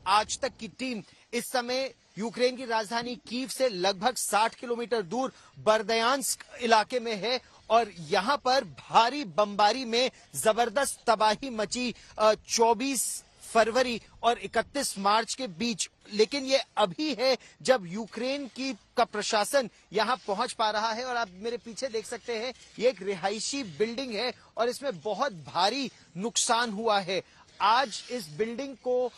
आज तक की टीम इस समय यूक्रेन की राजधानी कीव से लगभग 60 किलोमीटर दूर बर्दयांस्क इलाके में है और यहां पर भारी बमबारी में जबरदस्त तबाही मची 24 फरवरी और 31 मार्च के बीच। लेकिन ये अभी है जब यूक्रेन का प्रशासन यहां पहुंच पा रहा है और आप मेरे पीछे देख सकते हैं ये एक रिहायशी बिल्डिंग है और इसमें बहुत भारी नुकसान हुआ है। आज इस बिल्डिंग को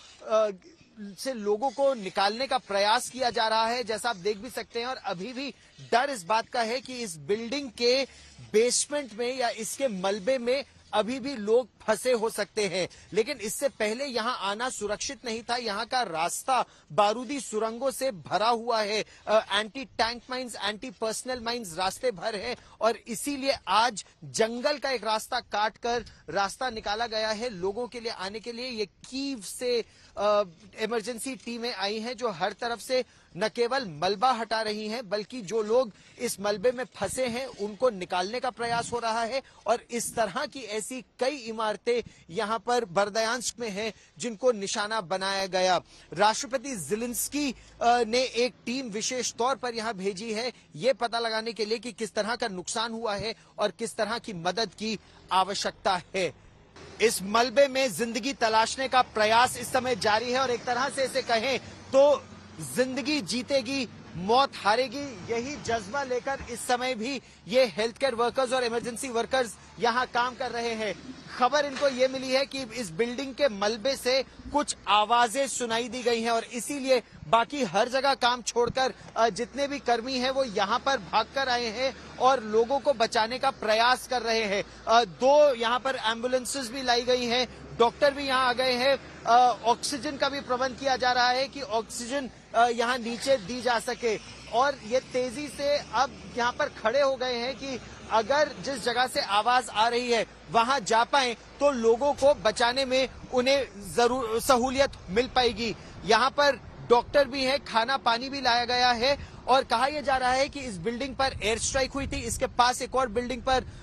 से लोगों को निकालने का प्रयास किया जा रहा है, जैसा आप देख भी सकते हैं, और अभी भी डर इस बात का है कि इस बिल्डिंग के बेसमेंट में या इसके मलबे में अभी भी लोग फंसे हो सकते हैं। लेकिन इससे पहले यहां आना सुरक्षित नहीं था। यहां का रास्ता बारूदी सुरंगों से भरा हुआ है, anti tank mines, anti personal mines रास्ते भर है और इसीलिए आज जंगल का एक रास्ता काट कर रास्ता निकाला गया है लोगों के लिए आने के लिए। ये कीव से इमरजेंसी टीमें आई हैं जो हर तरफ से न केवल मलबा हटा रही हैं बल्कि जो लोग इस मलबे में फंसे हैं उनको निकालने का प्रयास हो रहा है। और इस तरह की ऐसी कई इमारतें यहां पर बर्दयांस्क में हैं जिनको निशाना बनाया गया। राष्ट्रपति ज़ेलेंस्की ने एक टीम विशेष तौर पर यहां भेजी है ये पता लगाने के लिए कि किस तरह का नुकसान हुआ है और किस तरह की मदद की आवश्यकता है। इस मलबे में जिंदगी तलाशने का प्रयास इस समय जारी है और एक तरह से इसे कहें तो जिंदगी जीतेगी मौत हारेगी, यही जज्बा लेकर इस समय भी ये हेल्थ केयर वर्कर्स और इमरजेंसी वर्कर्स यहां काम कर रहे हैं। खबर इनको ये मिली है कि इस बिल्डिंग के मलबे से कुछ आवाजें सुनाई दी गई हैं और इसीलिए बाकी हर जगह काम छोड़कर जितने भी कर्मी हैं वो यहां पर भागकर आए हैं और लोगों को बचाने का प्रयास कर रहे हैं। 2 यहां पर एम्बुलेंसेस भी लाई गई हैं, डॉक्टर भी यहां आ गए हैं, ऑक्सीजन का भी प्रबंध किया जा रहा है कि ऑक्सीजन यहां नीचे दी जा सके। और ये तेजी से अब यहां पर खड़े हो गए हैं कि अगर जिस जगह से आवाज आ रही है वहां जा पाए तो लोगों को बचाने में उन्हें जरूर सहूलियत मिल पाएगी। यहां पर डॉक्टर भी है, खाना पानी भी लाया गया है और कहा यह जा रहा है कि इस बिल्डिंग पर एयर स्ट्राइक हुई थी, इसके पास एक और बिल्डिंग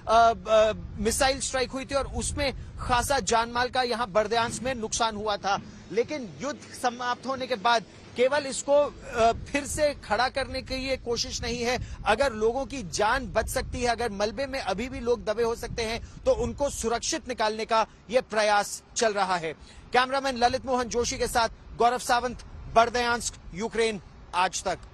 पर मिसाइल स्ट्राइक हुई थी और उसमें खासा जानमाल का यहां बर्दयांस्क में नुकसान हुआ था। लेकिन युद्ध समाप्त होने के बाद केवल इसको फिर से खड़ा करने की ये कोशिश नहीं है। अगर लोगों की जान बच सकती है, अगर मलबे में अभी भी लोग दबे हो सकते हैं तो उनको सुरक्षित निकालने का ये प्रयास चल रहा है। कैमरामैन ललित मोहन जोशी के साथ गौरव सावंत, बर्दयांस्क, यूक्रेन, आज तक।